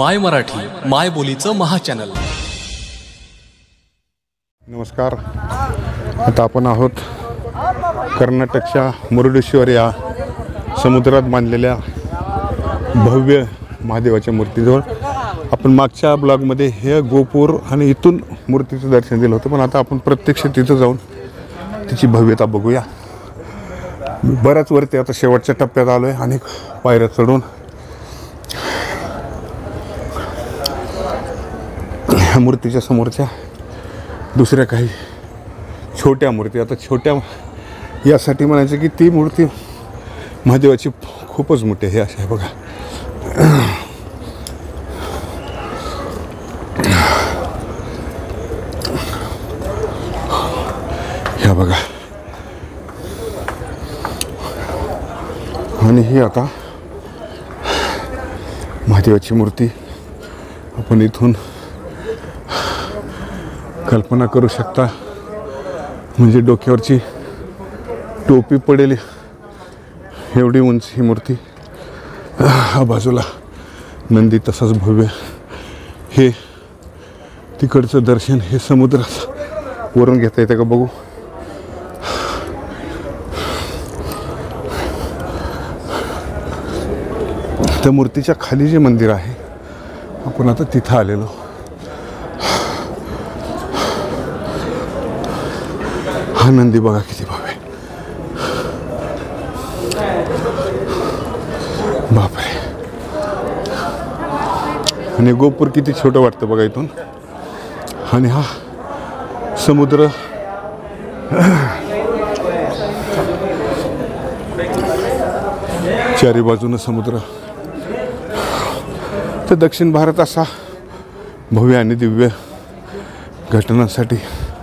माय मराठी माय बोलीचं महाचॅनल। नमस्कार, आता आपण आहोत कर्नाटकच्या मुरुडेश्वर या समुद्रात बांधलेल्या भव्य महादेवाच्या मूर्तीजवळ। आपण मागच्या ब्लॉगमध्ये हे गोपूर आणि इथून मूर्तीचं दर्शन दिलं होतं, पण आता आपण प्रत्यक्ष तिथं जाऊन तिची भव्यता बघूया। बऱ्याच वरती आता शेवटच्या टप्प्यात आलो आहे आणि पायऱ्या चढून ह्या मूर्तीच्या समोरच्या दुसऱ्या काही छोट्या मूर्ती, आता छोट्या यासाठी म्हणायचं की ती मूर्ती महादेवाची खूपच मोठी आहे। अशी आहे बघा, ह्या बघा, आणि ही आता महादेवाची मूर्ती आपण इथून कल्पना करू शकता, म्हणजे डोक्यावरची टोपी पडेल एवढी उंच ही मूर्ती। हा बाजूला नंदी तसाच भव्य। हे तिकडचं दर्शन हे समुद्रात वरून घेता येतं का बघू। त्या मूर्तीच्या खाली जे मंदिर आहे आपण आता तिथं आलेलो। हा नंदी बघा किती भव्य, बापरे। आणि गोपूर किती छोटं वाटतं बघा इथून। आणि हा समुद्र चारी बाजूनं समुद्र। तर दक्षिण भारत असा भव्य आणि दिव्य घटनांसाठी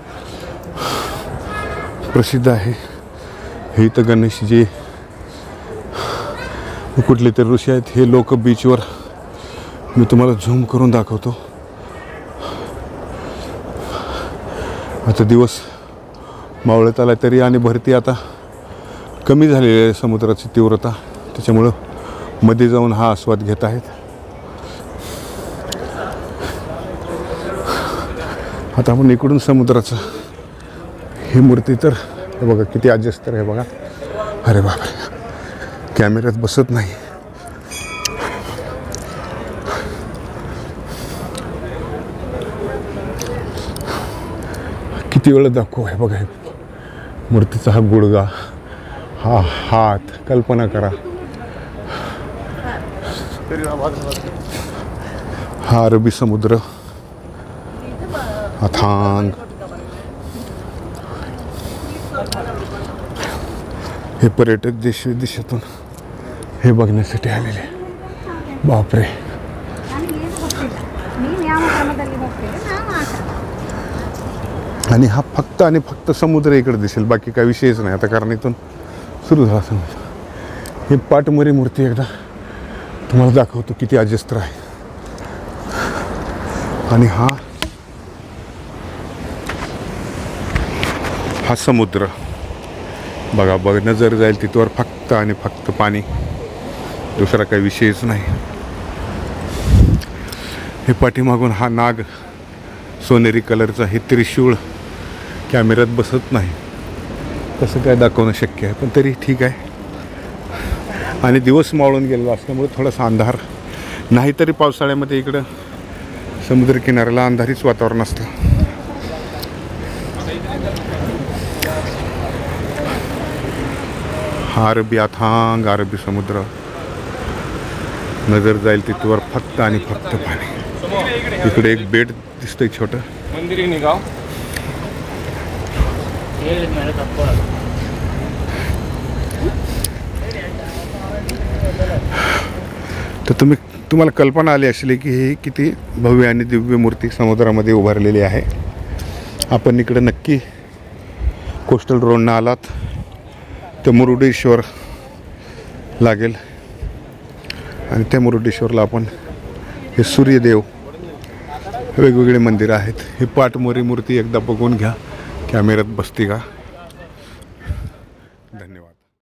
प्रसिद्ध आहे। हे इथं गणेशजी कुठले तरी ऋषी आहेत। हे लोक बीचवर, मी तुम्हाला झूम करून दाखवतो। आता दिवस मावळत आला तरी आणि भरती आता कमी झालेली आहे समुद्राची तीव्रता, त्याच्यामुळं मध्ये जाऊन हा आस्वाद घेत आहेत। आता आपण इकडून समुद्राचं ही मूर्ती तर हे बघा किती अजस्तर आहे बघा। अरे बापरे, कॅमेऱ्यात बसत नाही। किती वेळ दाखवू आहे बघा। मूर्तीचा हा गुडघा, हा हात, कल्पना करा। हा अरबी समुद्र अथांग। हे पर्यटक देश विदेशातून हे बघण्यासाठी आलेले, बापरे। आणि हा फक्त आणि फक्त समुद्र इकडे दिसेल, बाकी काही विषयच नाही आता, कारण इथून सुरू झाला समुद्र। हे पाटमोरी मूर्ती एकदा तुम्हाला दाखवतो किती अजस्त्र आहे। आणि हा समुद्र बघा, नजर जाईल तिथवर फक्त आणि फक्त पाणी, दुसरा काही विषयच नाही। हे पाठीमागून हा नाग सोनेरी कलरचा, हे त्रिशूळ कॅमेऱ्यात बसत नाही, कसं काय दाखवणं शक्य आहे, पण तरी ठीक आहे। आणि दिवस मावळून गेलेला असल्यामुळे थोडासा अंधार, नाहीतरी पावसाळ्यामध्ये इकडं समुद्रकिनाऱ्याला अंधारीच वातावरण असतं। हा अरबी अथांग अरबी समुद्र, नजर जाईल तिथवर फक्त आणि फक्त पाणी। इकडे एक बेट दिसतंय छोटं मंदिर निघाव। तर तुम्हाला कल्पना आली असेल की ही किती भव्य आणि दिव्य मूर्ती समुद्रामध्ये उभारलेली आहे। आपण इकडे नक्की कोस्टल रोडनं आलात तर मुरुडेश्वर लागेल, आणि त्या मुरुडेश्वरला आपण हे सूर्यदेव, वेगवेगळे मंदिरं आहेत। ही पाटमोरी मूर्ती एकदा बघून घ्या, कॅमेऱ्यात बसते का।